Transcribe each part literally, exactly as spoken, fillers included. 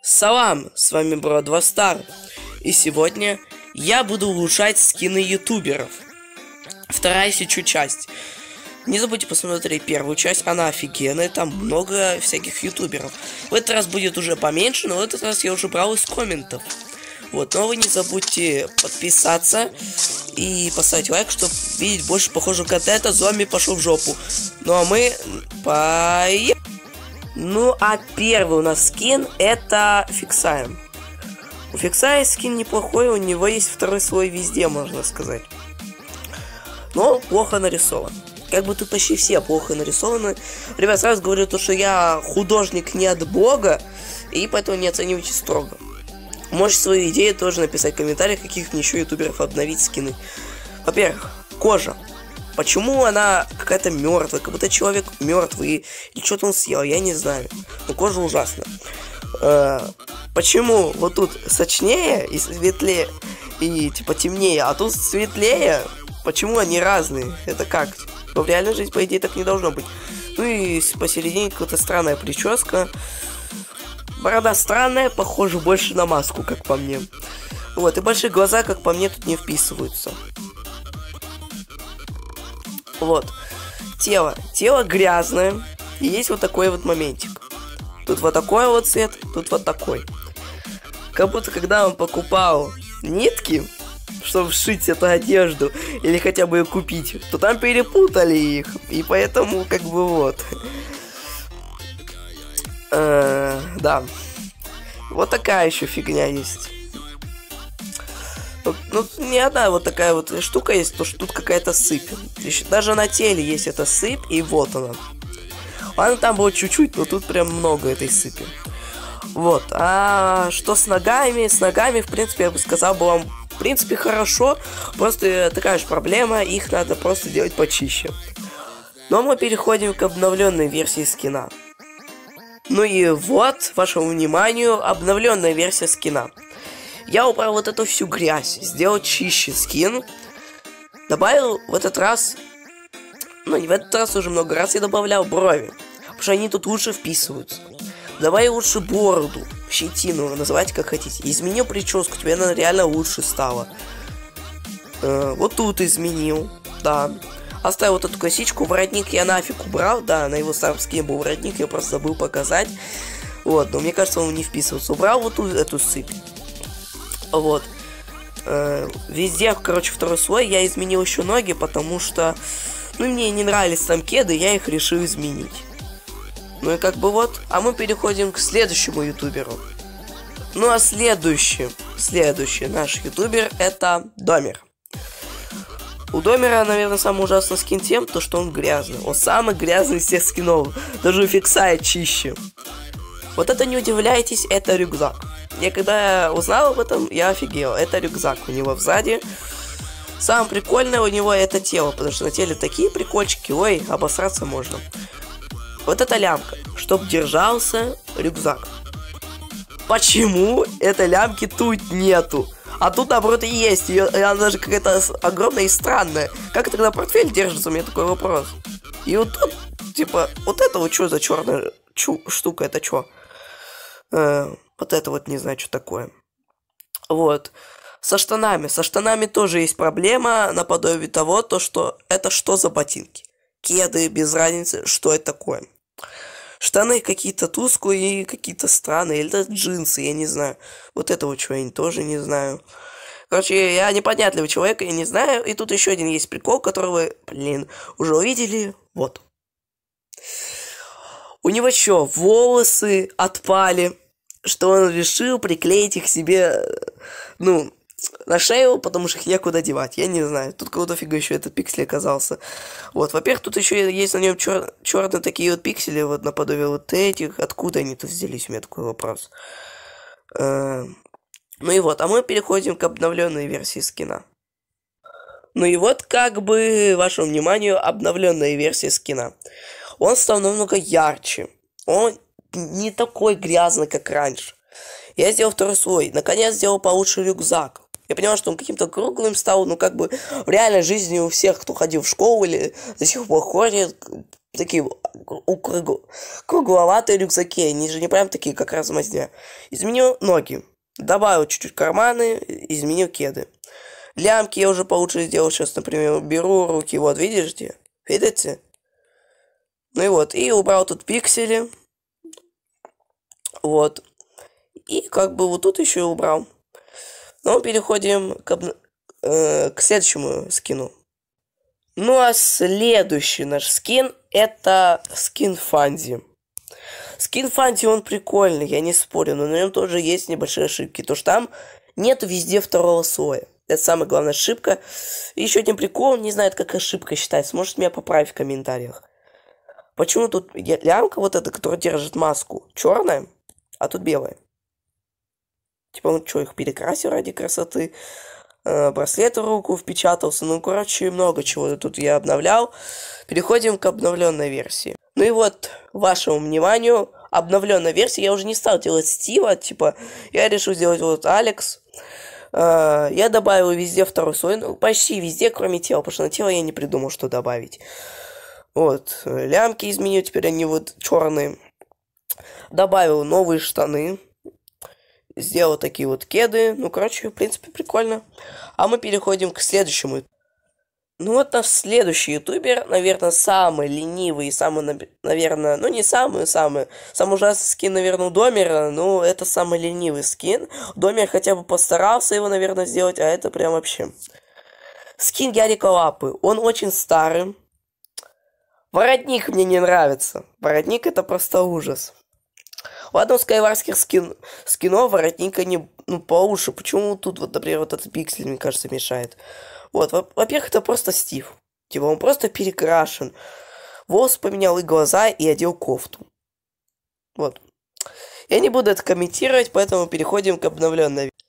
Салам, с вами Бродвастар, и сегодня я буду улучшать скины ютуберов. Вторая сечу часть. Не забудьте посмотреть первую часть, она офигенная, там много всяких ютуберов. В этот раз будет уже поменьше, но в этот раз я уже брал из комментов. Вот, но вы не забудьте подписаться и поставить лайк, чтобы видеть больше похожего контента. Зомби пошел в жопу. Ну а мы поехали. Ну а первый у нас скин это Фиксаем. У Фиксая скин неплохой, у него есть второй слой везде, можно сказать. Но он плохо нарисован. Как бы тут почти все плохо нарисованы. Ребят, сразу говорю то, что я художник не от бога, и поэтому не оценивайте строго. Можете свои идеи тоже написать в комментариях, каких мне еще ютуберов обновить скины. Во-первых, кожа. Почему она какая-то мертвая, как будто человек мертвый, или что-то он съел, я не знаю. Но кожа ужасна. Э, почему вот тут сочнее и светлее, и типа темнее, а тут светлее? Почему они разные? Это как? Но в реальной жизни, по идее, так не должно быть. Ну и посередине какая-то странная прическа. Борода странная, похожа больше на маску, как по мне. Вот, и большие глаза, как по мне, тут не вписываются. Вот. Тело. Тело грязное. И есть вот такой вот моментик. Тут вот такой вот цвет, тут вот такой. Как будто, когда он покупал нитки, чтобы сшить эту одежду, или хотя бы ее купить, то там перепутали их. И поэтому, как бы, вот. Э, да. Вот такая еще фигня есть. Ну, ну, не одна вот такая вот штука есть, то что тут какая-то сыпь. Даже на теле есть эта сыпь, и вот она. Ладно, там было чуть-чуть, но тут прям много этой сыпи. Вот. А что с ногами? С ногами, в принципе, я бы сказал, было, в принципе, хорошо. Просто такая же проблема, их надо просто делать почище. Но мы переходим к обновленной версии скина. Ну и вот, вашему вниманию, обновленная версия скина. Я убрал вот эту всю грязь, сделал чище скин. Добавил в этот раз, ну не в этот раз, уже много раз я добавлял брови, потому что они тут лучше вписываются. Добавил лучше бороду, щетину, называйте как хотите. Изменил прическу, тебе она реально лучше стала. Э, вот тут изменил, да. Оставил вот эту косичку, воротник я нафиг убрал, да, на его старом скине был воротник, я просто забыл показать. Вот, но мне кажется, он не вписывался. Убрал вот эту, эту сыпь. Вот. Э, везде, короче, второй слой я изменил еще ноги, потому что, ну, мне не нравились там кеды, я их решил изменить. Ну и как бы вот. А мы переходим к следующему ютуберу. Ну а следующий, следующий наш ютубер это Домер. У Домера, наверное, самый ужасный скин тем, то что он грязный. Он самый грязный из всех скинов. Даже у Фиксая чище. Вот это не удивляйтесь, это рюкзак. Я когда узнал об этом, я офигел. Это рюкзак у него сзади. Самое прикольное у него это тело, потому что на теле такие прикольчики, ой, обосраться можно. Вот эта лямка, чтоб держался рюкзак. Почему этой лямки тут нету? А тут, наоборот, и есть. Ее, она даже какая-то огромная и странная. Как тогда портфель держится? У меня такой вопрос. И вот тут, типа, вот это вот что за черная чу штука? Это что? Э, вот это вот не знаю, что такое. Вот. Со штанами. Со штанами тоже есть проблема, наподобие того, то, что это что за ботинки? Кеды, без разницы, что это такое. Штаны какие-то тусклые, какие-то странные. Или это джинсы, я не знаю. Вот это вот что, я тоже не знаю. Короче, я непонятливый человек, я не знаю. И тут еще один есть прикол, который вы, блин, уже увидели. Вот. У него что, волосы отпали, что он решил приклеить их себе, ну, на шею, потому что их некуда девать. Я не знаю. Тут кого-то фига еще этот пиксель оказался. Вот, во-первых, тут еще есть на нем чер черные такие вот пиксели, вот наподобие вот этих. Откуда они тут взялись? У меня такой вопрос. Э -э ну и вот, а мы переходим к обновленной версии скина. Ну и вот, как бы, вашему вниманию, обновленная версия скина. Он стал намного ярче. Он не такой грязный, как раньше. Я сделал второй слой. Наконец сделал получше рюкзак. Я понимаю, что он каким-то круглым стал, ну как бы в реальной жизни у всех, кто ходил в школу или до сих пор ходит, такие круг... кругловатые рюкзаки, они же не прям такие, как размазня. Изменил ноги, добавил чуть-чуть карманы, изменил кеды. Лямки я уже получше сделал, сейчас, например, беру руки, вот, видите? Видите? Ну и вот, и убрал тут пиксели. Вот. И как бы вот тут еще и убрал. Ну, переходим к, обна... э, к следующему скину. Ну, а следующий наш скин это скин Фанди. Скин Фанди, он прикольный, я не спорю, но на нем тоже есть небольшие ошибки. То, что там нету везде второго слоя. Это самая главная ошибка. И еще один прикол, не знаю, как ошибка считается. Можете меня поправить в комментариях. Почему тут лямка вот эта, которая держит маску, черная, а тут белая? Типа он что, их перекрасил ради красоты? Э, браслет в руку впечатался. Ну, короче, много чего тут я обновлял. Переходим к обновленной версии. Ну и вот, вашему вниманию, обновленная версия. Я уже не стал делать Стива. Типа, я решил сделать вот Алекс. Э, я добавил везде второй слой. Ну, почти везде, кроме тела. Потому что на тело я не придумал, что добавить. Вот, лямки изменил. Теперь они вот черные. Добавил новые штаны. Сделал такие вот кеды. Ну, короче, в принципе, прикольно. А мы переходим к следующему. Ну, вот наш следующий ютубер, наверное, самый ленивый и самый, наверное, ну, не самый-самый. Самый ужасный скин, наверное, у Домера, но это самый ленивый скин. Домер хотя бы постарался его, наверное, сделать, а это прям вообще. Скин Ярика Лапы. Он очень старый. Воротник мне не нравится. Воротник это просто ужас. Ладно, у скайварских скин, скинов воротника не, ну, получше. Почему тут, вот, например, вот этот пиксель, мне кажется, мешает? Вот, во-первых, это просто Стив. Типа, он просто перекрашен. Волос поменял и глаза, и одел кофту. Вот. Я не буду это комментировать, поэтому переходим к обновленной версии.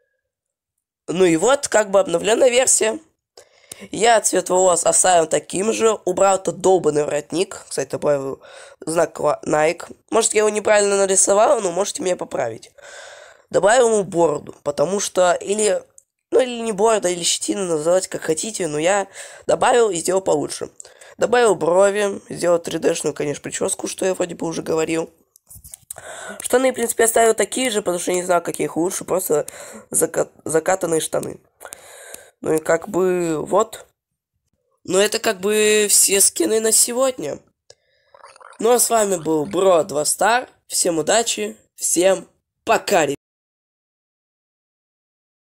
Ну и вот, как бы обновленная версия. Я цвет волос оставил таким же. Убрал этот долбанный воротник. Кстати, добавил знак Nike. Может, я его неправильно нарисовал, но можете меня поправить. Добавил ему бороду. Потому что или... Ну, или не борода, или щетина, называйте как хотите. Но я добавил и сделал получше. Добавил брови. Сделал три дэ-шную, конечно, прическу, что я вроде бы уже говорил. Штаны, в принципе, оставил такие же, потому что не знаю, каких лучше. Просто зака... закатанные штаны. Ну и как бы вот. Ну это как бы все скины на сегодня. Ну а с вами был Бро два Стар. Всем удачи, всем пока, ребята.